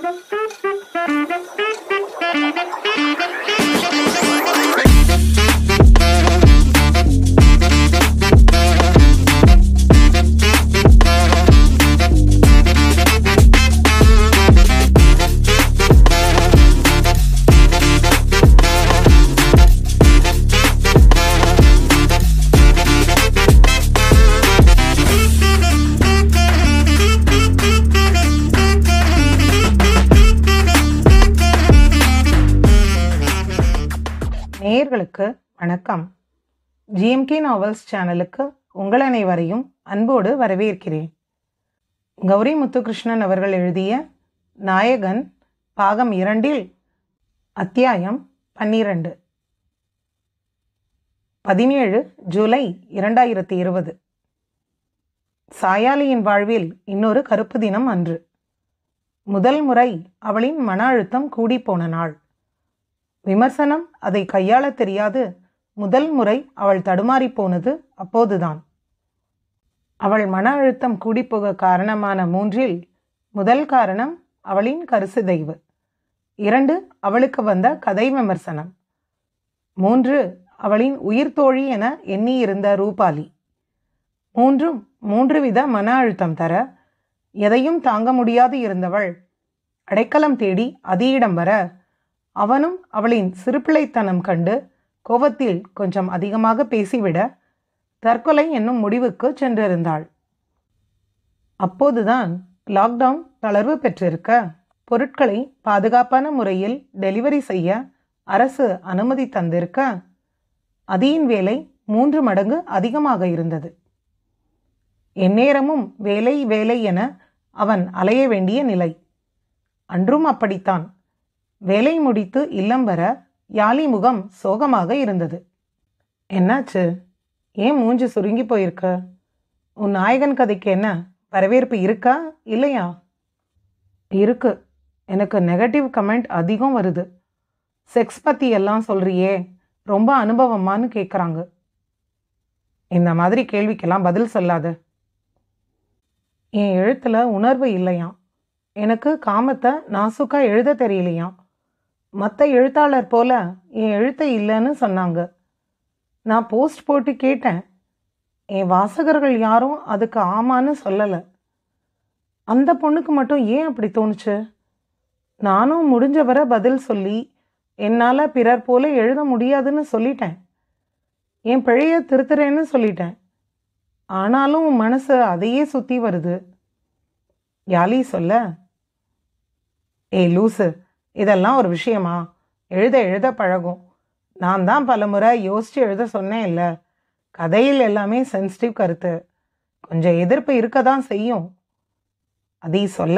நேயர்களுக்கு வணக்கம். GMK novels சேனலுக்கு உங்கள் அனைவரையும் அன்போடு வரவேற்கிறேன். கௌரி முத்துகிருஷ்ணன் அவர்கள் எழுதிய நாயகன் பாகம் 2 அத்தியாயம் 12. 17 ஜூலை 2020. சாயாலியின் வாழ்வில் இன்னொரு கருப்பு தினம் அன்று. முதல் முறை அவளின் மன அழுத்தம் கூடிப்போன நாள். விமர்சனம் அதை கையாள தெரியாது முதல் முறை அவள் தடுமாறி போனது அப்போதுதான். அவள் மன அழுத்தம் கூடிப்போக காரணமான 3 முதல் காரணம் அவளின் கருசிதைவு. 2 அவளுக்கு வந்த கதை விமர்சனம். 3 அவளின் உயிர் தோழி என எண்ணியிருந்த ரூபாலி. 3 வித மன அழுத்தம் தர எதையும் தாங்க முடியாது இருந்தவள் அடைக்கலம் தேடி அதியிடம் வர அவனும் அவளின் சிறுபிள்ளைத்தனம் கண்டு கோபத்தில் கொஞ்சம் அதிகமாக பேசிவிட தற்கொலை என்னும் முடிவுக்கு சென்றிருந்தாள். அப்போதுதான் லாக்டவுன் தளர்வு பெற்றிருக்க பொருட்களை பாதுகாப்பான முறையில் டெலிவரி செய்ய அரசு அனுமதி தந்திருக்க அதியின் வேலை 3 மடங்கு அதிகமாக இருந்தது. எந்நேரமும் வேலை வேலை என அவன் அலைய வேண்டிய நிலை. அன்றும் அப்படித்தான். வேலை முடித்து இல்லம் வர யாழி முகம் சோகமாக இருந்தது. என்னாச்சு? ஏன் மூஞ்சி சுருங்கி போயிருக்க? உன் நாயகன் கதைக்கு என்ன வரவேற்பு இருக்கா இல்லையா? இருக்கு. எனக்கு நெகட்டிவ் கமெண்ட் அதிகம் வருது. செக்ஸ் பற்றி எல்லாம் சொல்றியே, ரொம்ப அனுபவமானு கேட்குறாங்க. இந்த மாதிரி கேள்விக்கெல்லாம் பதில் சொல்லாத. என் எழுத்தில் உணர்வு இல்லையாம். எனக்கு காமத்தை நாசுக்கா எழுத தெரியலையாம். மற்ற எழுத்தாளர் போல என் எழுத்தை இல்லைன்னு சொன்னாங்க. நான் போஸ்ட் போட்டு கேட்டேன். என் வாசகர்கள் யாரும் அதுக்கு ஆமான்னு சொல்லலை. அந்த பொண்ணுக்கு மட்டும் ஏன் அப்படி தோணுச்சு? நானும் முடிஞ்ச வர பதில் சொல்லி என்னால் பிறர் போல எழுத முடியாதுன்னு சொல்லிட்டேன். என் பிழைய திருத்துறேன்னு சொல்லிட்டேன். ஆனாலும் மனசு அதையே சுற்றி வருது. யாழி சொல்ல, ஏய் லூசு, இதெல்லாம் ஒரு விஷயமா? எழுத பழகும். நான் தான் பல முறை யோசித்து எழுத சொன்னேன் இல்லை. கதையில் எல்லாமே சென்சிட்டிவ் கருத்து. கொஞ்சம் எதிர்ப்பு இருக்க தான் செய்யும். அதை சொல்ல,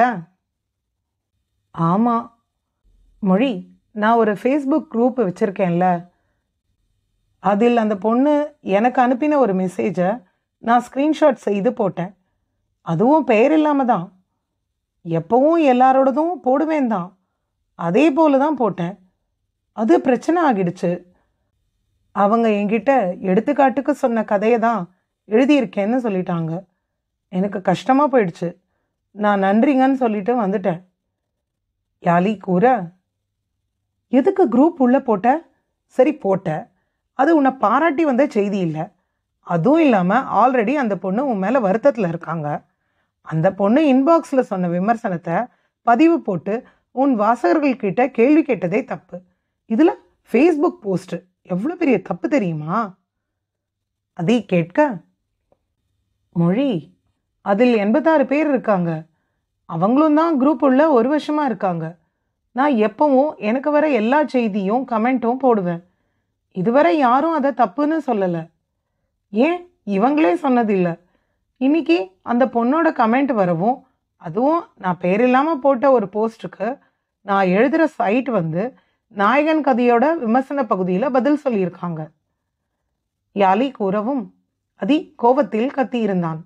ஆமாம் மொழி, நான் ஒரு ஃபேஸ்புக் குரூப் வச்சுருக்கேன்ல, அதில் அந்த பொண்ணு எனக்கு அனுப்பின ஒரு மெசேஜை நான் ஸ்க்ரீன்ஷாட் செய்து போட்டேன். அதுவும் பெயர் இல்லாமல் தான். எப்பவும் எல்லாரோடதும் போடுவேன் தான். அதே போல தான் போட்டேன். அது பிரச்சனை ஆகிடுச்சு. அவங்க என்கிட்ட எடுத்துக்காட்டுக்கு சொன்ன கதையை தான் எழுதியிருக்கேன்னு சொல்லிட்டாங்க. எனக்கு கஷ்டமாக போயிடுச்சு. நான் நன்றிங்கன்னு சொல்லிட்டு வந்துட்டேன். யாழி கூற, எதுக்கு குரூப் உள்ளே போட்ட? சரி போட்ட, அது உன்னை பாராட்டி வந்த செய்தி இல்லை. அதுவும் இல்லாமல் ஆல்ரெடி அந்த பொண்ணு உன் மேலே வருத்தத்தில் இருக்காங்க. அந்த பொண்ணு இன்பாக்ஸில் சொன்ன விமர்சனத்தை பதிவு போட்டு உன் வாசகர்கள்கிட்ட கேள்வி கேட்டதே தப்பு. இதில் ஃபேஸ்புக் போஸ்ட்டு எவ்வளோ பெரிய தப்பு தெரியுமா? அதை கேட்க, மொழி, அதில் 86 பேர் இருக்காங்க. அவங்களும் தான் குரூப் உள்ள 1 வருஷமாக இருக்காங்க. நான் எப்பவும் எனக்கு வர எல்லா செய்தியும் கமெண்ட்டும் போடுவேன். இதுவரை யாரும் அதை தப்புன்னு சொல்லலை. ஏன் இவங்களே சொன்னதில்லை. இன்னைக்கு அந்த பொண்ணோட கமெண்ட் வரவும், அதுவும் நான் பேர் இல்லாமல் போட்ட ஒரு போஸ்ட்டுக்கு நான் எழுதுகிற சைட் நாயகன் கதையோட விமர்சன பகுதியில் பதில் சொல்லியிருக்காங்க. யாழி கூறவும் அதி கோபத்தில் கத்தியிருந்தான்.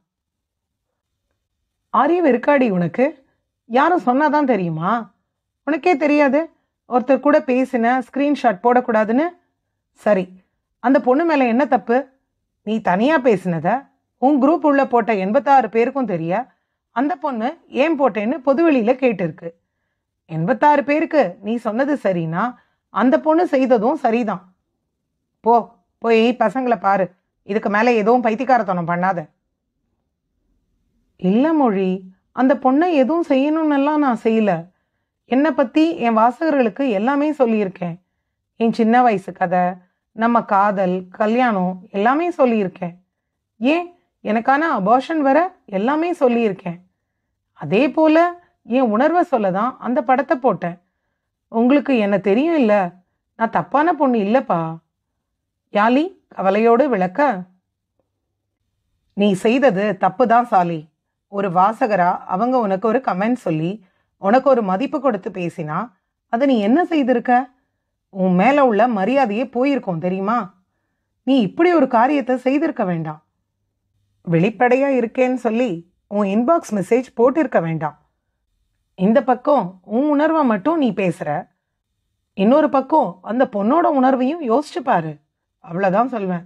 ஆரிய வெறுக்காடி உனக்கு? யாரும் சொன்னாதான் தெரியுமா? உனக்கே தெரியாது ஒருத்தர் கூட பேசின ஸ்க்ரீன்ஷாட் போடக்கூடாதுன்னு? சரி, அந்த பொண்ணு மேலே என்ன தப்பு? நீ தனியாக பேசினதை உன் குரூப் உள்ள போட்ட 86 பேருக்கும் தெரிய அந்த பொண்ணு ஏன் போட்டேன்னு பொதுவெளியில் கேட்டிருக்கு. 86 பேருக்கு நீ சொன்னது சரினா அந்த பொண்ணு செய்ததும் சரிதான். போ, போய் பசங்களை பாரு. இதுக்கு மேலே எதுவும் பைத்தியக்காரத்தனம் பண்ணாத. இல்லை மொழி, அந்த பொண்ணை எதுவும் செய்யணும்னெல்லாம் நான் செய்யல. என்னை பற்றி என் வாசகர்களுக்கு எல்லாமே சொல்லியிருக்கேன். என் சின்ன வயசு கதை, நம்ம காதல், கல்யாணம் எல்லாமே சொல்லியிருக்கேன். ஏன், எனக்கான அபார்ஷன் வர எல்லாமே சொல்லியிருக்கேன். அதே போல் என் உணர்வை சொல்ல தான் அந்த படத்தை போட்டேன். உங்களுக்கு என்ன தெரியும் இல்லை, நான் தப்பான பொண்ணு இல்லைப்பா. யாலி கவலையோடு விளக்க, நீ செய்தது தப்பு தான் சாலி. ஒரு வாசகரா அவங்க உனக்கு ஒரு கமெண்ட் சொல்லி உனக்கு ஒரு மதிப்பு கொடுத்து பேசினா அதை நீ என்ன செய்திருக்க? உன் மேலே உள்ள மரியாதையே போயிருக்கோம் தெரியுமா? நீ இப்படி ஒரு காரியத்தை செய்திருக்க வேண்டாம். வெளிப்படையாக இருக்கேன்னு சொல்லி உன் இன்பாக்ஸ் மெசேஜ் போட்டிருக்க வேண்டாம். இந்த பக்கம் உன் உணர்வை மட்டும் நீ பேசுகிற, இன்னொரு பக்கம் அந்த பொண்ணோட உணர்வையும் யோசிச்சு பாரு. அவ்வளோதான் சொல்வேன்.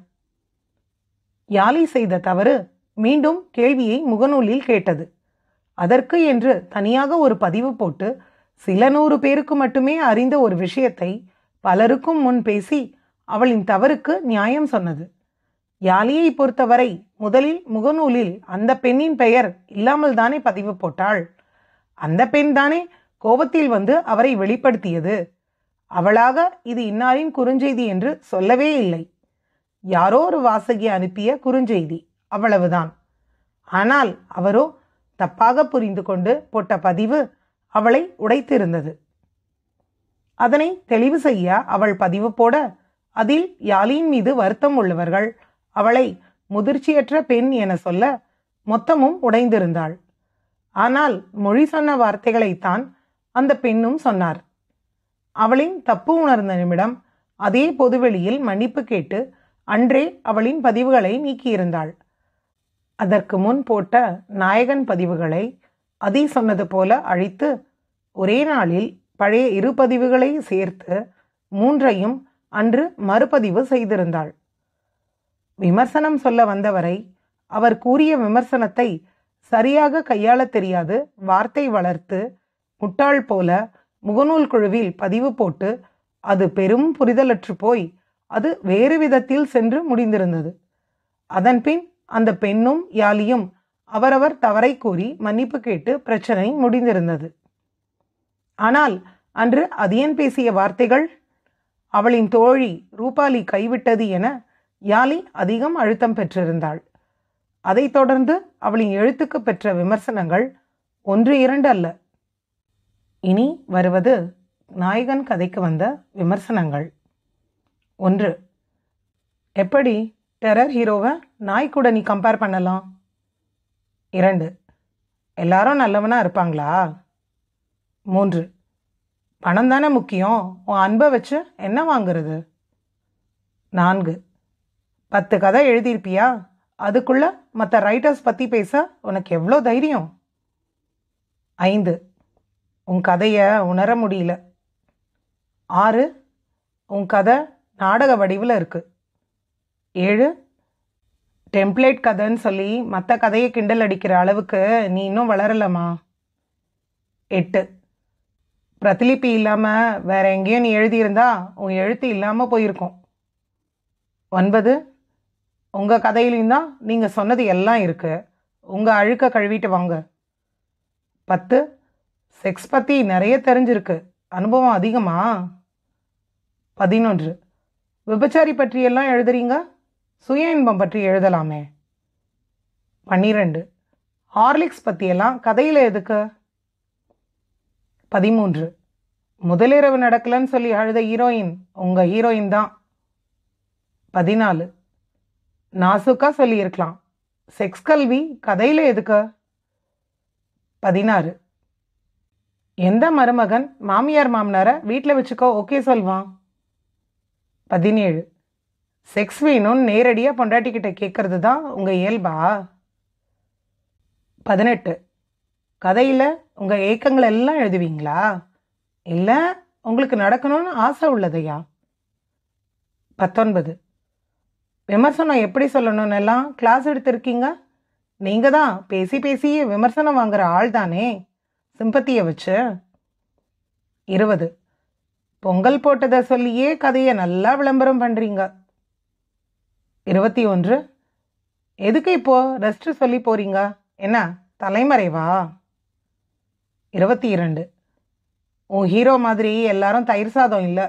யாலி செய்த தவறு மீண்டும் கேள்வியை முகநூலில் கேட்டது. அதற்கு என்று தனியாக ஒரு பதிவு போட்டு சில 100 பேருக்கு மட்டுமே அறிந்த ஒரு விஷயத்தை பலருக்கும் முன் பேசி அவளின் தவறுக்கு நியாயம் சொன்னது. யாலியை பொறுத்தவரை முதலில் முகநூலில் அந்த பெண்ணின் பெயர் இல்லாமல் தானே பதிவு போட்டாள். அந்த பெண் தானே கோபத்தில் வந்து அவரை வெளிப்படுத்தியது. அவளாக இது இன்னாரின் குறுஞ்செய்தி என்று சொல்லவே இல்லை. யாரோ ஒரு வாசகி அனுப்பிய குறுஞ்செய்தி, அவ்வளவுதான். ஆனால் அவரோ தப்பாக புரிந்து கொண்டு போட்ட பதிவு அவளை உடைத்திருந்தது. அதனை தெளிவு செய்ய அவள் பதிவு போட அதில் யாலியின் மீது வருத்தம் உள்ளவர்கள் அவளை முதிர்ச்சியற்ற பெண் என சொல்ல மொத்தமும் உடைந்திருந்தாள். ஆனால் மொழி சொன்ன வார்த்தைகளைத்தான் அந்த பெண்ணும் சொன்னார். அவளின் தப்பு உணர்ந்த நிமிடம் அதே பொதுவெளியில் மன்னிப்பு கேட்டு அன்றே அவளின் பதிவுகளை நீக்கியிருந்தாள். அதற்கு முன் போட்ட நாயகன் பதிவுகளை அதி சொன்னது போல அழித்து ஒரே நாளில் பழைய 2 பதிவுகளை சேர்த்து 3ஐயும் அன்று மறுபதிவு செய்திருந்தாள். விமர்சனம் சொல்ல வந்தவரை அவர் கூறிய விமர்சனத்தை சரியாக கையாள தெரியாது வார்த்தை வளர்த்து முட்டாள் போல முகநூல் குழுவில் பதிவு போட்டு அது பெரும் புரிதலற்று போய் அது வேறு விதத்தில் சென்று முடிந்திருந்தது. அதன்பின் அந்த பெண்ணும் யாலியும் அவரவர் தவறை கூறி மன்னிப்பு கேட்டு பிரச்சனை முடிந்திருந்தது. ஆனால் அன்று அதியன் பேசிய வார்த்தைகள், அவளின் தோழி ரூபாலி கைவிட்டது என யாலி அதிகம் அழுத்தம் பெற்றிருந்தாள். அதைத் தொடர்ந்து அவளின் எழுத்துக்கு பெற்ற விமர்சனங்கள் 1-2 அல்ல. இனி வருவது நாயகன் கதைக்கு வந்த விமர்சனங்கள். 1. எப்படி டெரர் ஹீரோவை நாய் கூட நீ கம்பேர் பண்ணலாம்? 2. எல்லாரும் நல்லவனா இருப்பாங்களா? 3. பணம் தானே முக்கியம், உன் அன்பை வச்சு என்ன வாங்குறது? 4. 10 கதை எழுதியிருப்பியா, அதுக்குள்ள மற்ற ரைட்டர்ஸ் பற்றி பேச உனக்கு எவ்வளோ தைரியம்? 5. உன் கதையை உணர முடியல. 6. உன் கதை நாடக வடிவில் இருக்குது. 7. டெம்ப்ளேட் கதைன்னு சொல்லி மற்ற கதையை கிண்டல் அடிக்கிற அளவுக்கு நீ இன்னும் வளரலமா? 8. பிரதிலிப்பி இல்லாமல் வேற எங்கேயும் நீ எழுதியிருந்தா உன் எழுத்து இல்லாமல் போயிருக்கும். 9. உங்கள் கதையிலையும் தான் நீங்கள் சொன்னது எல்லாம் இருக்குது, உங்கள் அழுக்க கழுவிட்டு வாங்க. 10. செக்ஸ் பற்றி நிறைய தெரிஞ்சிருக்கு, அனுபவம் அதிகமா? 11. விபச்சாரி பற்றியெல்லாம் எழுதுறீங்க, சுய இன்பம் பற்றி எழுதலாமே. 12. ஹார்லிக்ஸ் பற்றியெல்லாம் கதையில் எதுக்கு? 13. முதலிரவு நடக்கலன்னு சொல்லி அழுத ஹீரோயின் உங்கள் ஹீரோயின் தான். 14. நாசுக்கா சொல்லியிருக்கலாம், செக்ஸ் கல்வி கதையில் எதுக்கு? 16. எந்த மருமகன் மாமியார் மாமனாரை வீட்டில் வச்சுக்கோ ஓகே சொல்வான்? 17. செக்ஸ் வேணும்னு நேரடியாக பொண்டாட்டிக்கிட்ட கேட்கறது தான் உங்கள் இயல்பா? 18. கதையில் உங்கள் ஏக்கங்கள் எல்லாம் எழுதுவீங்களா, இல்லை உங்களுக்கு நடக்கணும்னு ஆசை உள்ளதையா? 19. விமர்சனம் எப்படி சொல்லணும்னு எல்லாம் கிளாஸ் எடுத்திருக்கீங்க, நீங்கள் தான் பேசி பேசி விமர்சனம் வாங்குற ஆள் தானே, சிம்பத்தியை வச்சு. 20. பொங்கல் போட்டதை சொல்லியே கதையை நல்லா விளம்பரம் பண்ணுறீங்க. 21. எதுக்கு இப்போ ரெஸ்ட் சொல்லி போறீங்க? என்ன தலைமறைவா? 22. உன் ஹீரோ மாதிரி எல்லாரும் தயிர் சாதம் இல்லை.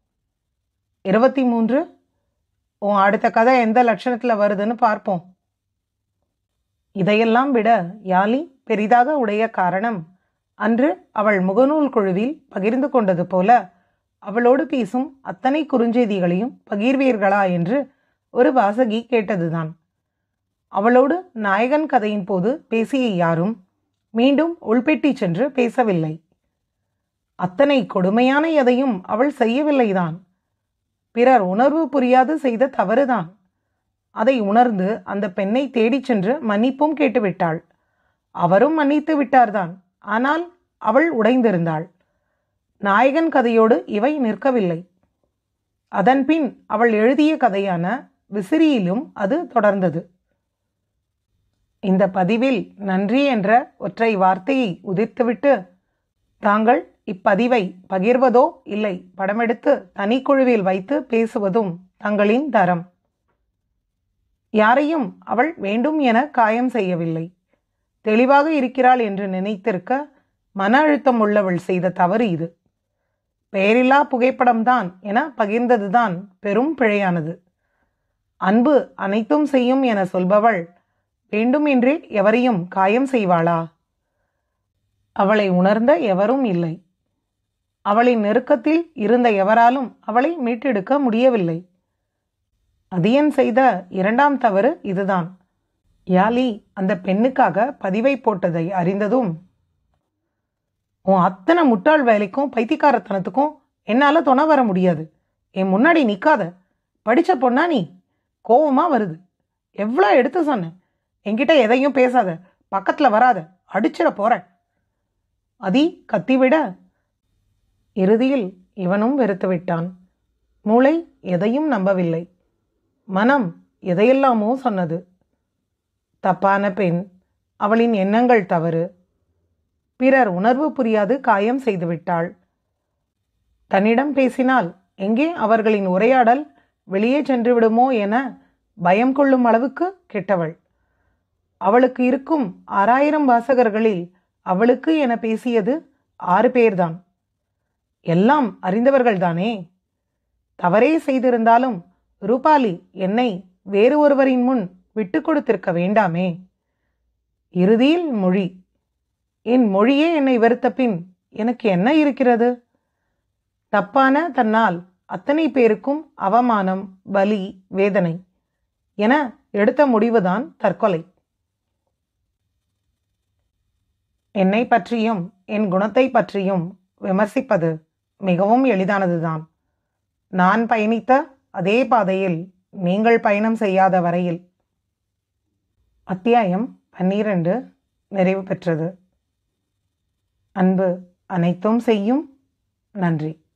23. உன் அடுத்த கதை எந்த லட்சணத்தில் வருதுன்னு பார்ப்போம். இதையெல்லாம் விட யாலி பெரிதாக உடைய காரணம், அன்று அவள் முகநூல் குழுவில் பகிர்ந்து கொண்டது போல அவளோடு பேசும் அத்தனை குறுஞ்செய்திகளையும் பகிர்வீர்களா என்று ஒரு வாசகி கேட்டதுதான். அவளோடு நாயகன் கதையின் போது பேசிய யாரும் மீண்டும் உள்பெட்டி சென்று பேசவில்லை. அத்தனை கொடுமையான எதையும் அவள் செய்யவில்லைதான். பிறர் உணர்வு புரியாது செய்த தவறுதான். அதை உணர்ந்து அந்த பெண்ணை தேடிச் சென்று மன்னிப்பும் கேட்டுவிட்டாள். அவரும் மன்னித்து விட்டார்தான். ஆனால் அவள் உடைந்திருந்தாள். நாயகன் கதையோடு இவை நிற்கவில்லை. அதன்பின் அவள் எழுதிய கதையான விசிறியிலும் அது தொடர்ந்தது. இந்த பதிவில் நன்றி என்ற ஒற்றை வார்த்தையை உதிர்த்துவிட்டு, தாங்கள் இப்பதிவை பகிர்வதோ இல்லை படமெடுத்து தனிக்குழுவில் வைத்து பேசுவதும் தங்களின் தரம். யாரையும் அவள் வேண்டும் என காயம் செய்யவில்லை. தெளிவாக இருக்கிறாள் என்று நினைத்திருக்க மன அழுத்தம் உள்ளவள் செய்த தவறு இது. பெயரில்லா புகைப்படம்தான் என பகிர்ந்ததுதான் பெரும் பிழையானது. அன்பு அனைத்தும் செய்யும் என சொல்பவள் வேண்டுமென்றே எவரையும் காயம் செய்வாளா? அவளை உணர்ந்த எவரும் இல்லை. அவளின் நெருக்கத்தில் இருந்த எவராலும் அவளை மீட்டெடுக்க முடியவில்லை. அதியன் செய்த இரண்டாம் தவறு இதுதான். யாலி அந்த பெண்ணுக்காக பதிவை போட்டதை அறிந்ததும், உன் அத்தனை முட்டாள் வேலைக்கும் பைத்தியக்காரத்தனத்துக்கும் என்னால் துணை வர முடியாது. என் முன்னாடி நிற்காத. படித்த பொண்ணா நீ? கோவமா வருது. எவ்வளோ எடுத்து சொன்னேன். என்கிட்ட எதையும் பேசாத, பக்கத்தில் வராத, அடிச்சிட போகிறேன். அதி கத்திவிட இறுதியில் இவனும் வெறுத்து விட்டான். மூளை எதையும் நம்பவில்லை. மனம் எதையெல்லாமோ சொன்னது. தப்பான பெண், அவளின் எண்ணங்கள் தவறு. பிறர் உணர்வு புரியாது காயம் செய்துவிட்டாள். தன்னிடம் பேசினால் எங்கே அவர்களின் உரையாடல் வெளியே சென்று விடுமோ என பயம் கொள்ளும் அளவுக்கு கெட்டவள். அவளுக்கு இருக்கும் 6000 வாசகர்களில் அவளுக்கு என பேசியது 6 பேர்தான். எல்லாம் அறிந்தவர்கள்தானே. தவறே செய்திருந்தாலும் ரூபாலி என்னை வேறு ஒருவரின் முன் விட்டு கொடுத்திருக்க வேண்டாமே. இறுதியில் மொழி. என் மொழியே என்னை வெறுத்த பின் எனக்கு என்ன இருக்கிறது? தப்பான தன்னால் அத்தனை பேருக்கும் அவமானம், வலி, வேதனை என எடுத்த முடிவுதான் தற்கொலை. என்னை பற்றியும் என் குணத்தை பற்றியும் விமர்சிப்பது மிகவும் எளிதானதுதான். நான் பயணித்த அதே பாதையில் நீங்கள் பயணம் செய்யாத வரையில். அத்தியாயம் 12 நிறைவு பெற்றது. அன்பு அனைத்தும் செய்யும். நன்றி.